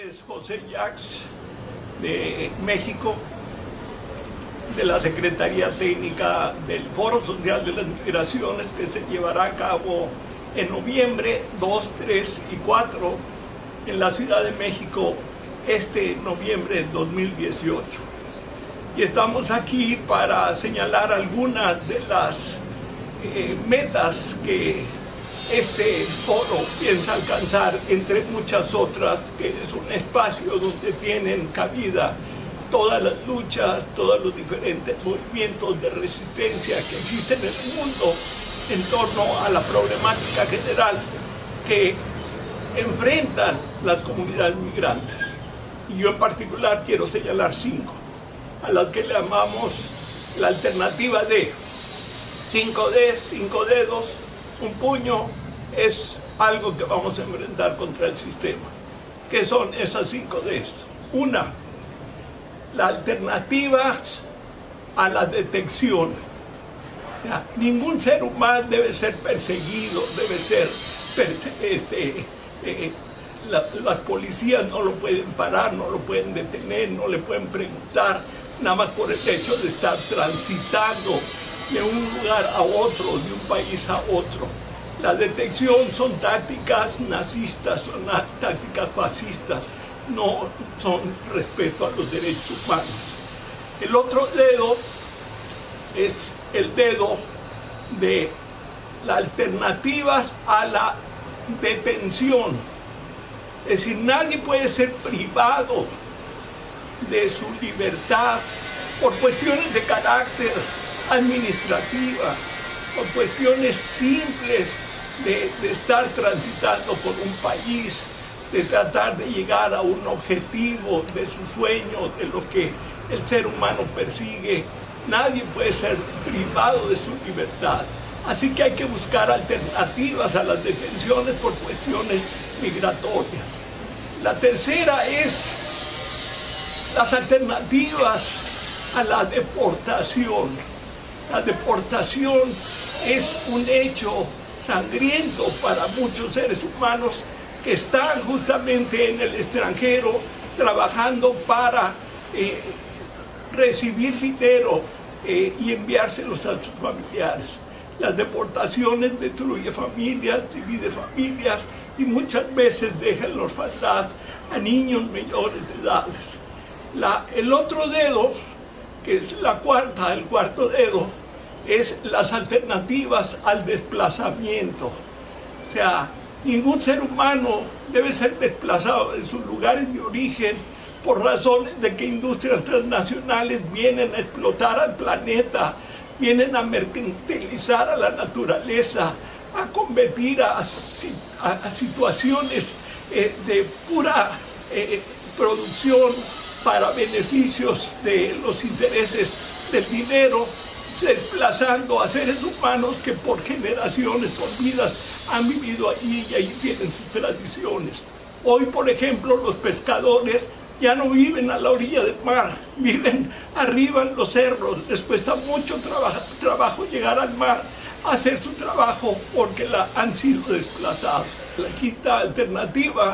es José Jacques de México, de la Secretaría Técnica del Foro Social de las Migraciones, que se llevará a cabo en noviembre 2, 3 y 4 en la Ciudad de México este noviembre de 2018. Y estamos aquí para señalar algunas de las metas que este foro piensa alcanzar, entre muchas otras, que es un espacio donde tienen cabida todas las luchas, todos los diferentes movimientos de resistencia que existen en el mundo en torno a la problemática general que enfrentan las comunidades migrantes. Y yo en particular quiero señalar 5, a las que le llamamos la alternativa D. 5D, 5 dedos, un puño, es algo que vamos a enfrentar contra el sistema. ¿Qué son esas 5 Ds? Una, la alternativa a la detección. Ya, ningún ser humano debe ser perseguido, debe ser... las policías no lo pueden parar, no lo pueden detener, no le pueden preguntar, nada más por el hecho de estar transitando de un lugar a otro, de un país a otro. La detección son tácticas nazistas, son tácticas fascistas, no son respeto a los derechos humanos. El otro dedo es el dedo de las alternativas a la detención. Es decir, nadie puede ser privado de su libertad por cuestiones de carácter administrativa, por cuestiones simples de estar transitando por un país, de tratar de llegar a un objetivo de sus sueños, de lo que el ser humano persigue. Nadie puede ser privado de su libertad. Así que hay que buscar alternativas a las detenciones por cuestiones migratorias. La tercera es las alternativas a la deportación. La deportación es un hecho sangriento para muchos seres humanos que están justamente en el extranjero trabajando para recibir dinero y enviárselos a sus familiares. Las deportaciones destruyen familias, dividen familias y muchas veces dejan en orfandad a niños menores de edades. El otro dedo, que es el cuarto dedo, es las alternativas al desplazamiento. O sea, ningún ser humano debe ser desplazado de sus lugares de origen por razones de que industrias transnacionales vienen a explotar al planeta, vienen a mercantilizar a la naturaleza, a combatir a situaciones de pura producción para beneficios de los intereses del dinero, desplazando a seres humanos que por generaciones, por vidas, han vivido allí y ahí tienen sus tradiciones. Hoy, por ejemplo, los pescadores ya no viven a la orilla del mar, viven arriba en los cerros, les cuesta mucho trabajo llegar al mar a hacer su trabajo porque han sido desplazados. La quinta alternativa,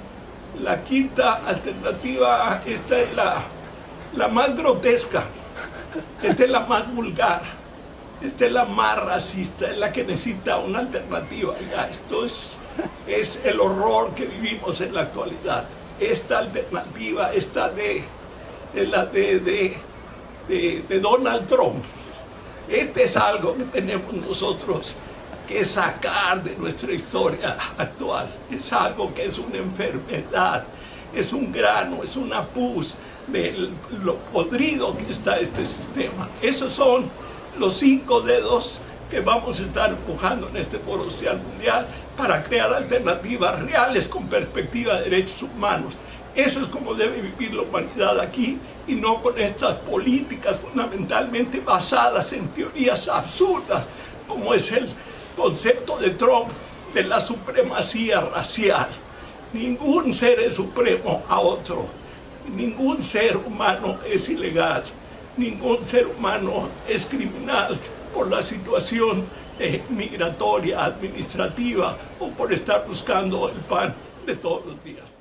esta es la más grotesca, esta es la más vulgar, esta es la más racista, es la que necesita una alternativa. Ya, esto es el horror que vivimos en la actualidad. Esta alternativa, la de Donald Trump. Este es algo que tenemos nosotros que sacar de nuestra historia actual. Es algo que es una enfermedad, es un grano, es una pus de lo podrido que está este sistema. Esos son los 5 dedos que vamos a estar empujando en este Foro Social Mundial para crear alternativas reales con perspectiva de derechos humanos. Eso es como debe vivir la humanidad aquí y no con estas políticas fundamentalmente basadas en teorías absurdas como es el concepto de Trump de la supremacía racial. Ningún ser es supremo a otro, ningún ser humano es ilegal, ningún ser humano es criminal por la situación migratoria, administrativa o por estar buscando el pan de todos los días.